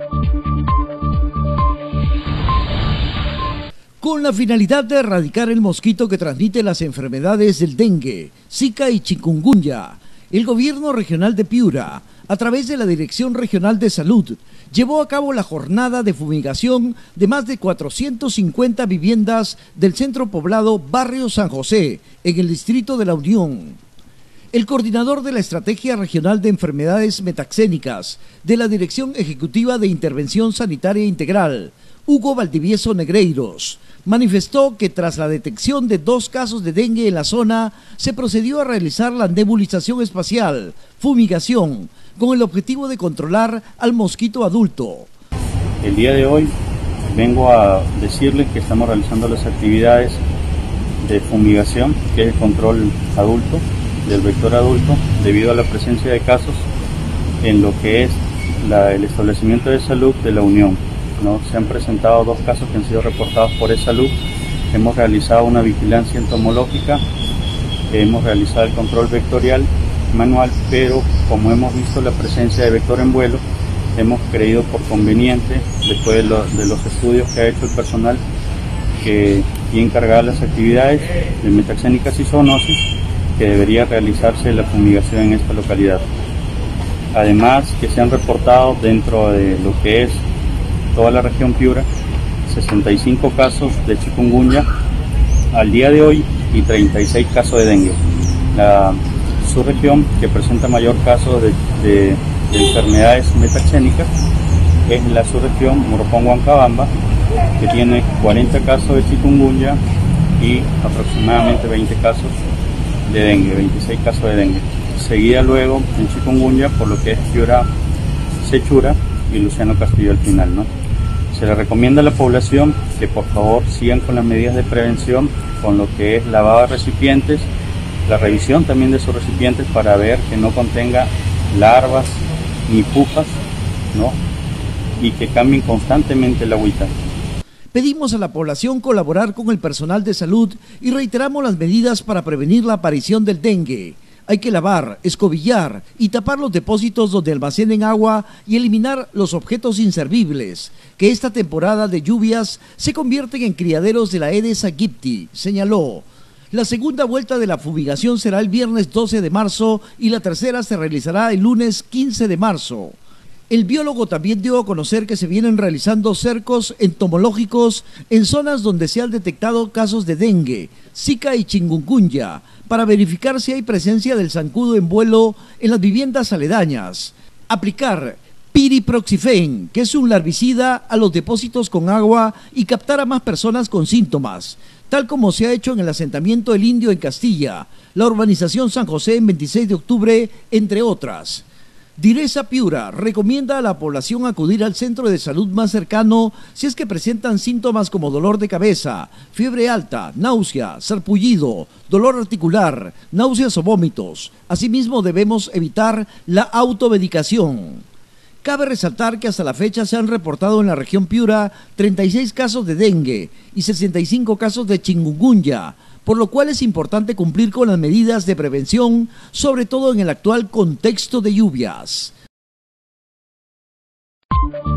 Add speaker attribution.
Speaker 1: Con la finalidad de erradicar el mosquito que transmite las enfermedades del dengue, Zika y chikungunya, el gobierno regional de Piura, a través de la Dirección Regional de Salud, llevó a cabo la jornada de fumigación de más de 450 viviendas del centro poblado Barrio San José, en el distrito de La Unión. El coordinador de la Estrategia Regional de Enfermedades Metaxénicas de la Dirección Ejecutiva de Intervención Sanitaria Integral, Hugo Valdivieso Negreiros, manifestó que tras la detección de 2 casos de dengue en la zona, se procedió a realizar la nebulización espacial, fumigación, con el objetivo de controlar al mosquito adulto.
Speaker 2: El día de hoy vengo a decirles que estamos realizando las actividades de fumigación, que es el control adulto, del vector adulto, debido a la presencia de casos en lo que es el establecimiento de salud de La Unión. ¿No? Se han presentado 2 casos que han sido reportados por E-Salud. Hemos realizado una vigilancia entomológica, hemos realizado el control vectorial manual, pero como hemos visto la presencia de vector en vuelo, hemos creído por conveniente, después de los estudios que ha hecho el personal que tiene encargada las actividades de metaxénicas y zoonosis, que debería realizarse la fumigación en esta localidad. Además, que se han reportado dentro de lo que es toda la región Piura, 65 casos de chikungunya al día de hoy y 36 casos de dengue. La subregión que presenta mayor caso de enfermedades metaxénicas es la subregión Moropón-Huancabamba, que tiene 40 casos de chikungunya y aproximadamente 20 casos de dengue, 26 casos de dengue. Seguida luego en chikungunya por lo que es Piura, Sechura y Luciano Castillo al final, ¿no? Se le recomienda a la población que por favor sigan con las medidas de prevención, con lo que es lavado de recipientes, la revisión también de sus recipientes para ver que no contenga larvas ni pupas, ¿no? Y que cambien constantemente el agüita.
Speaker 1: Pedimos a la población colaborar con el personal de salud y reiteramos las medidas para prevenir la aparición del dengue. Hay que lavar, escobillar y tapar los depósitos donde almacenen agua y eliminar los objetos inservibles, que esta temporada de lluvias se convierten en criaderos de la Aedes aegypti, señaló. La segunda vuelta de la fumigación será el viernes 12 de marzo y la tercera se realizará el lunes 15 de marzo. El biólogo también dio a conocer que se vienen realizando cercos entomológicos en zonas donde se han detectado casos de dengue, Zika y chikungunya, para verificar si hay presencia del zancudo en vuelo en las viviendas aledañas. Aplicar piriproxifen, que es un larvicida, a los depósitos con agua y captar a más personas con síntomas, tal como se ha hecho en el asentamiento El Indio en Castilla, la urbanización San José en 26 de octubre, entre otras. Direza Piura recomienda a la población acudir al centro de salud más cercano si es que presentan síntomas como dolor de cabeza, fiebre alta, náusea, sarpullido, dolor articular, náuseas o vómitos. Asimismo, debemos evitar la automedicación. Cabe resaltar que hasta la fecha se han reportado en la región Piura 36 casos de dengue y 65 casos de chikungunya, por lo cual es importante cumplir con las medidas de prevención, sobre todo en el actual contexto de lluvias.